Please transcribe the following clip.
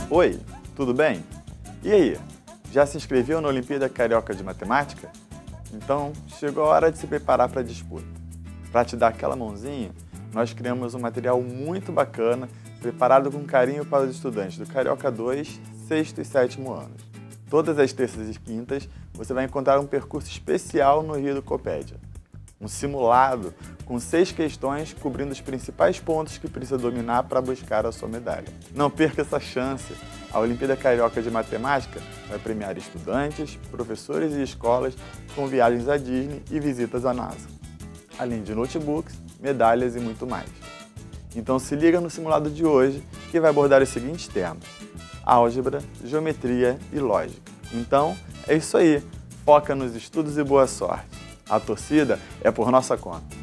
Oi, tudo bem? E aí, já se inscreveu na Olimpíada Carioca de Matemática? Então, chegou a hora de se preparar para a disputa. Para te dar aquela mãozinha, nós criamos um material muito bacana, preparado com carinho para os estudantes do Carioca 2, 6º e 7º anos. Todas as terças e quintas, você vai encontrar um percurso especial no Rio do Copédia. Um simulado com 6 questões cobrindo os principais pontos que precisa dominar para buscar a sua medalha. Não perca essa chance! A Olimpíada Carioca de Matemática vai premiar estudantes, professores e escolas com viagens à Disney e visitas à NASA, além de notebooks, medalhas e muito mais. Então se liga no simulado de hoje que vai abordar os seguintes temas: álgebra, geometria e lógica. Então é isso aí, foca nos estudos e boa sorte! A torcida é por nossa conta.